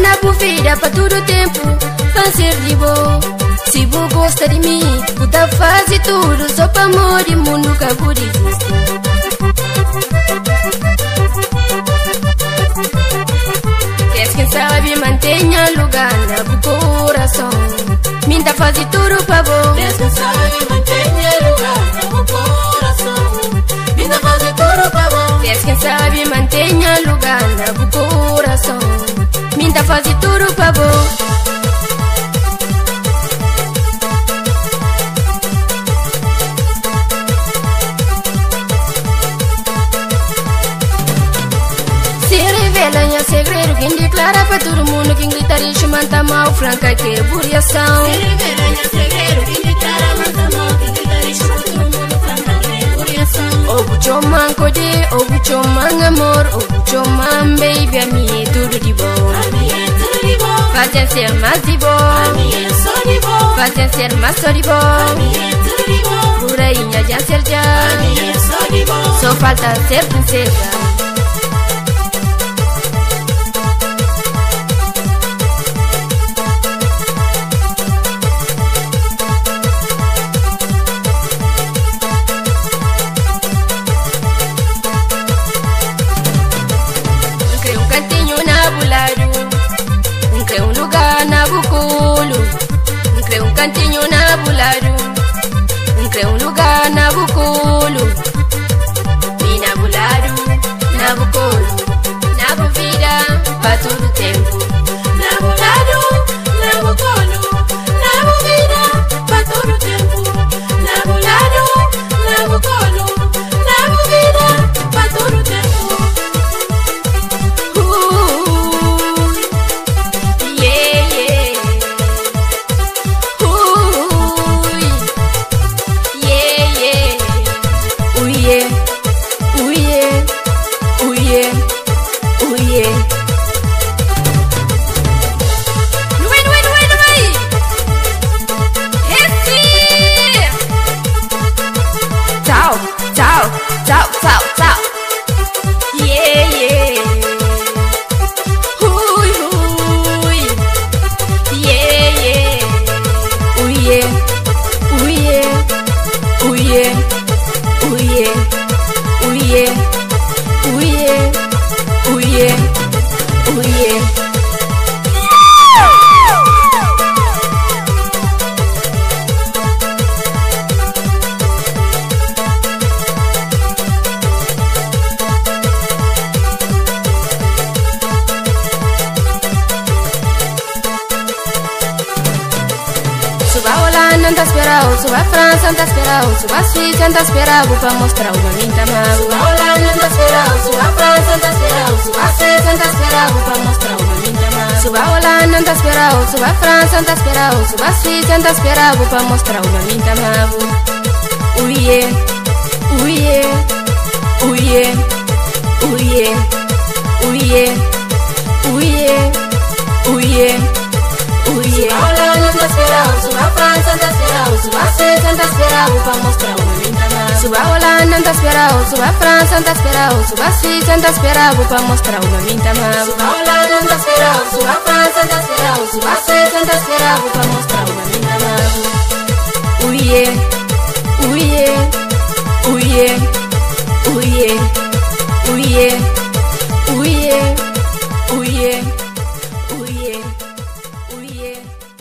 na bufeira pra todo tempo, fazer de boa. Se você gosta de mim, puta faz tudo só pra amor e mundo que por existir. Quem sabe mantenha lugar no coração. Minta faz tudo pra você. Quem sabe mantenha lugar no coração. Minta faz tudo pra você. Quem sabe mantenha lugar no coração. Minta faz tudo pra você. Segredo, quem declara pra todo mundo, quem grita e manta mal, franca que é buriação. Se revela em segredo, quem declara manta mal, quem grita e manta todo mundo, franca que é buriação. O bucho manco de, o bucho man amor, o bucho man baby, a mim é tudo de bom. A mim é tudo de bom. Fazem ser mais de bom. A mim é só de bom. Fazem ser mais só de bom. A mim é tudo de bom. Por aí já ser já. A mim é só de bom. Só falta ser princesa. Cantinho na bulado, creu lugar na bucolo. E na bulado, na bucolo, na buvida, pra todo tempo. Na bulado, na bucolo, na buvida, pra todo tempo. Na bulado, na bucolo, na buvida, pra todo tempo. Suba a França, tá esperando, suba a Suíça, tá esperando pra mostrar uma minta mal. Suba a Holanda, tá esperando, suba a França, tá esperando, suba a Suíça, tá esperando pra mostrar uma minta mal. Suba a Holanda, tá esperando, suba a França, tá esperando, suba a Suíça, tá esperando pra mostrar uma minta mal. Uie, uie, uie, uie, uie, uie, uie. Suba a Holanda, tá esperando, suba a França, tá esperando, suba a Suíça, tá esperando pra mostrar uma minta mal. Suba a Holanda, tá esperando, suba a França, tá esperando, suba a Suíça, tá esperando pra mostrar uma minta mal. Suba a Holanda, tá esperando, suba a França, tá esperando, suba a Suíça, tá esperando pra mostrar uma minta mal. Uie, uie, uie, uie, uie, uie, uie, uie, uie.